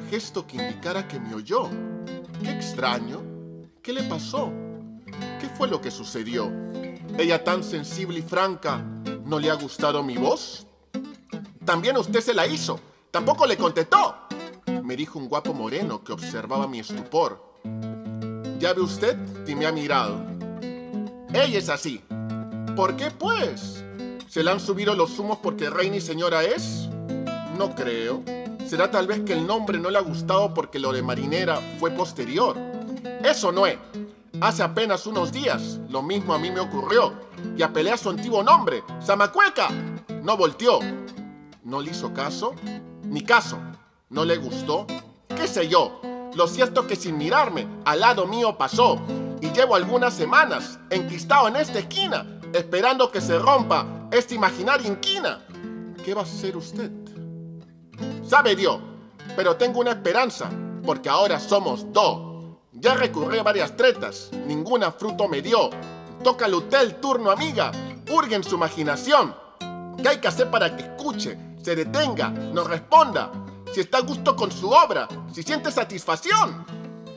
gesto que indicara que me oyó. ¡Qué extraño! ¿Qué le pasó? ¿Qué fue lo que sucedió? ¿Ella tan sensible y franca no le ha gustado mi voz? También usted se la hizo. Tampoco le contestó, me dijo un guapo moreno que observaba mi estupor. Ya ve usted y me ha mirado. Ella es así. ¿Por qué pues? ¿Se le han subido los humos porque reina y señora es? No creo. ¿Será tal vez que el nombre no le ha gustado porque lo de marinera fue posterior? Eso no es. Hace apenas unos días lo mismo a mí me ocurrió y apelé a su antiguo nombre, Zamacueca. No volteó. ¿No le hizo caso? Ni caso. ¿No le gustó? ¿Qué sé yo? Lo cierto es que sin mirarme, al lado mío pasó y llevo algunas semanas enquistado en esta esquina esperando que se rompa esta imaginaria inquina. ¿Qué va a hacer usted? Sabe Dios, pero tengo una esperanza, porque ahora somos dos. Ya recurrí a varias tretas, ninguna fruto me dio. Tócale usted el turno, amiga, hurgue en su imaginación. ¿Qué hay que hacer para que escuche, se detenga, nos responda? Si está a gusto con su obra, si siente satisfacción.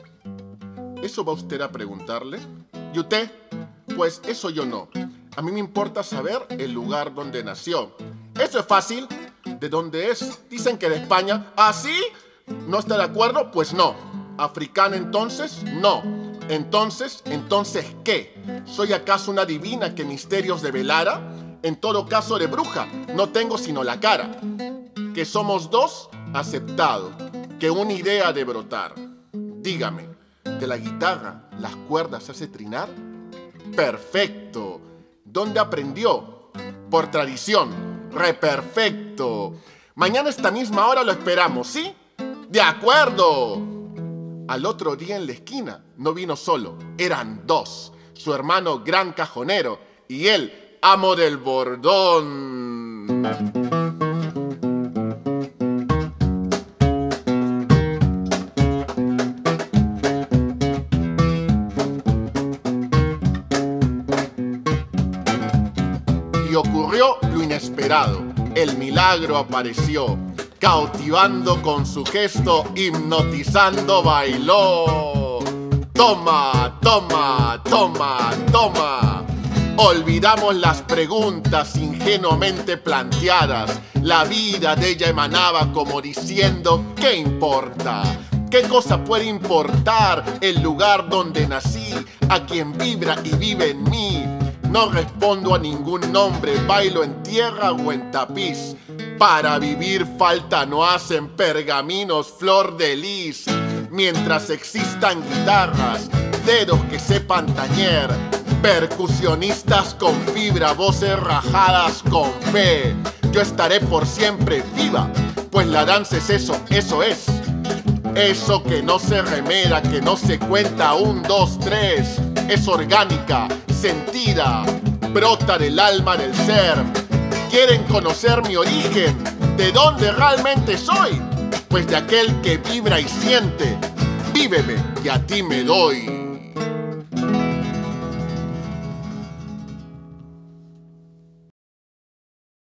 ¿Eso va usted a preguntarle? ¿Y usted? Pues eso yo no. A mí me importa saber el lugar donde nació. Eso es fácil. ¿De dónde es? Dicen que de España. ¿Ah, sí? ¿No está de acuerdo? Pues no. ¿Africana entonces? No. ¿Entonces qué? ¿Soy acaso una divina que misterios develara? En todo caso de bruja, no tengo sino la cara. ¿Que somos dos? Aceptado. ¿Que una idea de brotar? Dígame, ¿de la guitarra las cuerdas hace trinar? Perfecto. ¿Dónde aprendió? Por tradición. ¡Reperfecto! Mañana a esta misma hora lo esperamos, ¿sí? ¡De acuerdo! Al otro día en la esquina no vino solo, eran dos. Su hermano gran cajonero y él, amo del bordón. Y ocurrió lo inesperado. El milagro apareció. Cautivando con su gesto, hipnotizando bailó. Toma, toma, toma, toma. Olvidamos las preguntas ingenuamente planteadas. La vida de ella emanaba como diciendo, ¿qué importa? ¿Qué cosa puede importar el lugar donde nací? A quien vibra y vive en mí. No respondo a ningún nombre, bailo en tierra o en tapiz. Para vivir falta no hacen pergaminos flor de lis. Mientras existan guitarras, dedos que sepan tañer, percusionistas con fibra, voces rajadas con fe, yo estaré por siempre viva, pues la danza es eso, eso es. Eso que no se remera, que no se cuenta 1, 2, 3, es orgánica, sentida, brota del alma del ser. ¿Quieren conocer mi origen? ¿De dónde realmente soy? Pues de aquel que vibra y siente. Víveme y a ti me doy.